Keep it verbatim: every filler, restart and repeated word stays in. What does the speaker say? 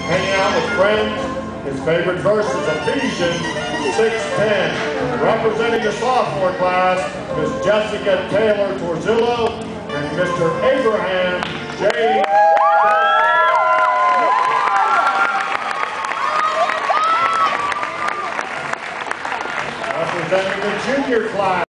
hanging out with friends. His favorite verse is Ephesians six ten. Representing the sophomore class, Miss Jessica Taylor Torzillo and Mister Abraham J. Representing the junior class.